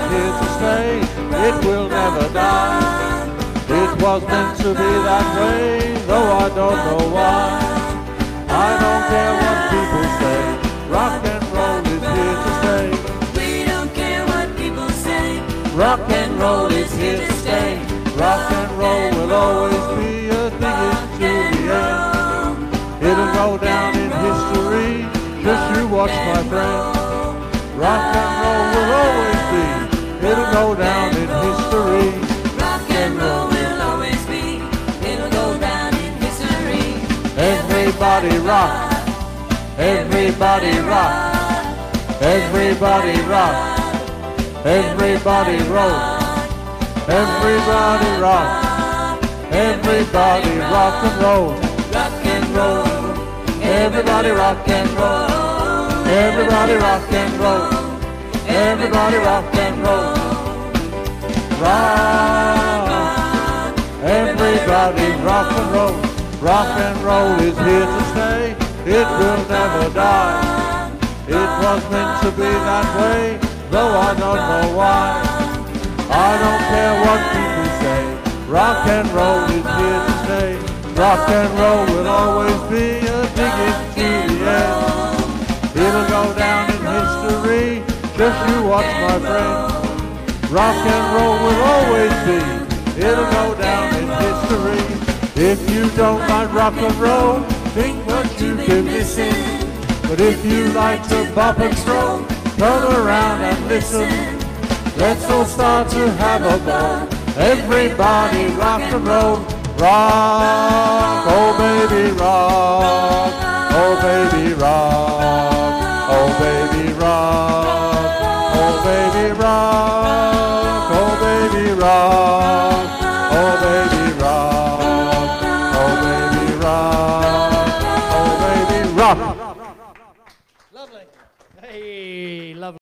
here to stay. It will never die. It was meant to be that way, though I don't know why. I don't care what people say. Rock and roll is here to stay. We don't care what people say. Rock and roll is here to stay. Rock and roll will always be a dig to the end. It'll go down in history, just you watch my friend. Rock and roll will always be, it'll go down in history. Rock and roll will always be, it'll go down in history. Everybody rock, everybody rock, everybody rock, everybody roll, everybody rock, everybody rock and roll, Rock and roll, everybody rock and roll, everybody rock and roll, everybody rock and roll, rock, everybody rock and roll. Rock and roll is here to stay. It will never die. It was meant to be that way, though I don't know why. I don't care what people say. Rock and roll is here to stay. Rock and roll will always be a dig to the end. It'll go down in history, just you watch my friend. Rock and roll will always be, it'll go down in history. If you don't like rock and roll, think what you've been missing. But if you like to bop and stroll, turn around and listen. Let's all start to have a ball. Everybody rock and roll. Rock, oh baby rock, oh baby rock, oh baby rock, oh baby rock, oh baby rock, oh baby rock, oh baby rock, oh baby rock.